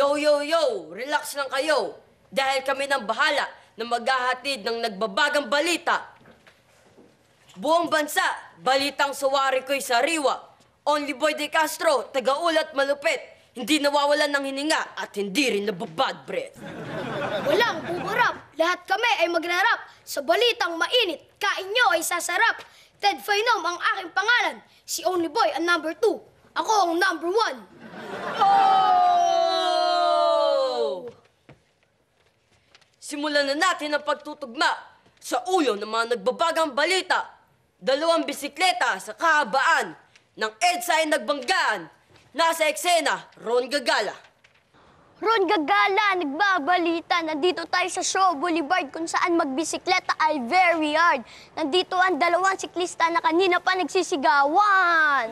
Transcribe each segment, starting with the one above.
Yo, yo, yo! Relax lang kayo. Dahil kami nang bahala na maghahatid ng nagbabagang balita. Buong bansa, balitang sawari ko'y sariwa. Only Boy De Castro, taga-ulat malupit. Hindi nawawalan ng hininga at hindi rin nababad breath. Walang uurap. Lahat kami ay magrarap. Sa balitang mainit, kain nyo ay sasarap. Ted Fainom ang aking pangalan. Si Only Boy ang number 2. Ako ang number 1. Oh! Simulan na natin ang pagtutugma sa ulo ng mga nagbabagang balita. 2 bisikleta sa kahabaan ng EDSA ay nagbanggaan. Nasa eksena, Ron Gagala. Ron Gagala, nagbabalita. Nandito tayo sa Show Boulevard kung saan magbisikleta ay very hard. Nandito ang 2 siklista na kanina pa nagsisigawan.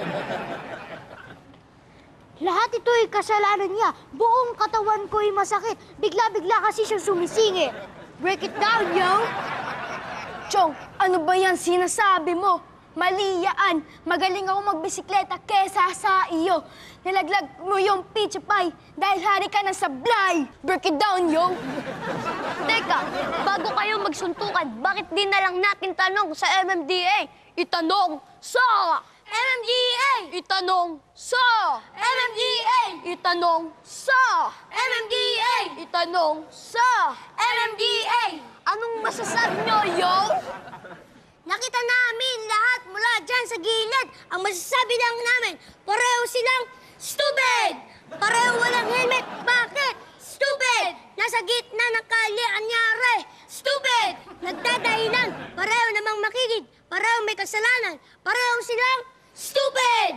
Lahat ito ay kasalanan niya. Buong katawan ko ay masakit. Bigla-bigla kasi siya sumisingit. Break it down, yo! Chong, ano ba yan sinasabi mo? Mali yan. Magaling ako magbisikleta kesa sa iyo. Nilaglag mo yung pizza pie dahil hari ka ng sablay. Break it down, yo! Teka, bago kayo magsuntukan, bakit di na lang natin tanong sa MMDA? Itanong sa MMDA! Itanong sa MMDA! Itanong sa MMDA! Itanong sa MMDA! Anong masasabi nyo, yo? Nakita namin lahat mula dyan sa gilid. Ang masasabi lang namin, pareho silang stupid! Pareho walang helmet. Bakit? Stupid! Nasa gitna ng kalye, anyari. Stupid! Nagdadahilan. Pareho namang makikid. Pareho may kasalanan. Pareho silang stupid!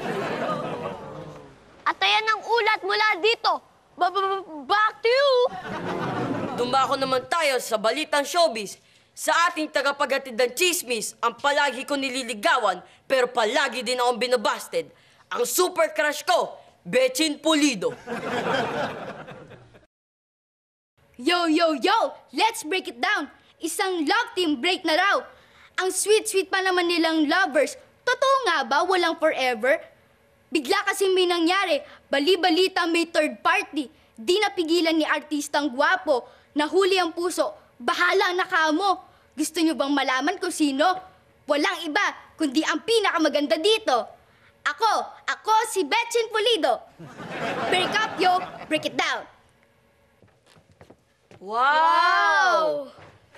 At ayan ang ulat mula dito. Back to you! Dumako naman tayo sa balitang showbiz. Sa ating tagapaghatid ng chismis, ang palagi ko nililigawan, pero palagi din akong binabasted. Ang super crush ko, Betchin Pulido. Yo, yo, yo! Let's break it down. Isang love team break na raw. Ang sweet-sweet pa naman nilang lovers. Totoo nga ba walang forever? Bigla kasi may nangyari. Bali-balita may third party. Di napigilan ni artistang gwapo. Nahuli ang puso. Bahala na kamo. Gusto nyo bang malaman kung sino? Walang iba, kundi ang pinakamaganda dito. Ako si Betchin Pulido. Break up, yo. Break it down. Wow!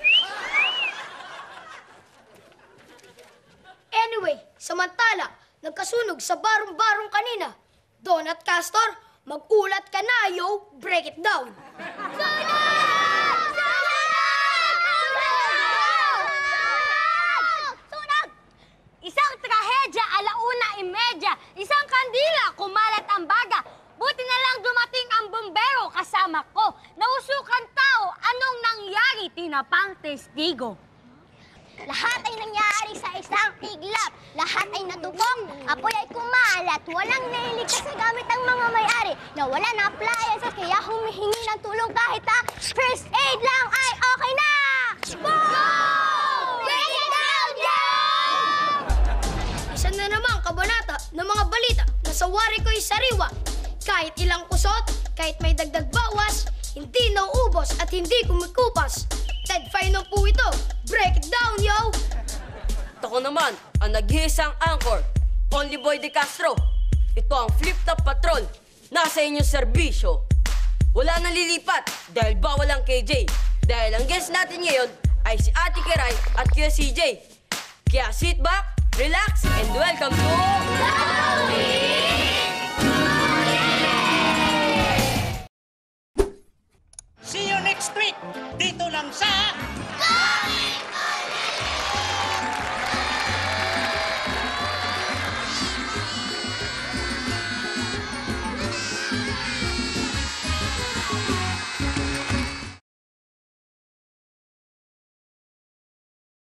Anyway, samantala, nagkasunog sa barong-barong kanina. Donut Castor, mag-ulat ka na, yo. Break it down. Isang trahedya, 1:30. Isang kandila, kumalat ang baga. Buti na lang dumating ang bumbero kasama ko. Nausukan tao, anong nangyari? Tinapang testigo. Lahat ay nangyari sa isang iglap. Lahat ay natupok. Apoy ay kumalat. Walang nailigtas sa gamit ang mga may-ari. Nawala na appliances kaya humihingi ng tulong kahit first aid lang ay okay na! Go! Break it down, yo! Isa na namang kabanata ng mga balita na sa wari ko'y sariwa. Kahit ilang kusot, kahit may dagdag bawas, hindi nauubos at hindi kumikupas. Ted Fainom po ito. Break it down, yo! Ako naman, ang naghihisang anchor, Only Boy De Castro. Ito ang flip-top patrol. Nasa inyong serbisyo. Wala nang lilipat dahil bawal ang KJ. Dahil ang guest natin ngayon ay si Ate Kiray at Kuya CJ. Kaya sit back, relax, and welcome to...